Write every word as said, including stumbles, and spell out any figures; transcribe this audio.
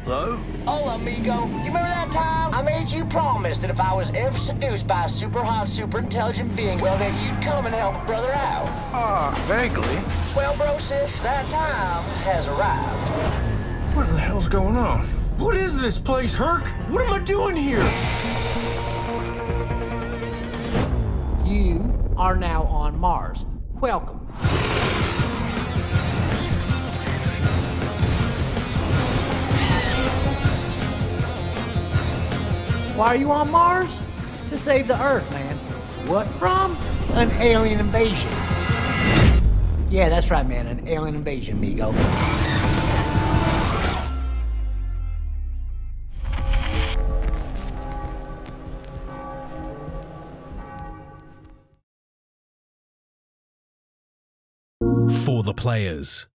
Hello? Hola, amigo. You remember that time I made you promise that if I was ever seduced by a super hot, super intelligent being, well, then you'd come and help a brother out? Ah, uh, vaguely. Well, bro, sis, that time has arrived. What the hell's going on? What is this place, Herc? What am I doing here? You are now on Mars. Welcome. Why are you on Mars? To save the Earth, man. What from? An alien invasion. Yeah, that's right, man. An alien invasion, amigo. For the players.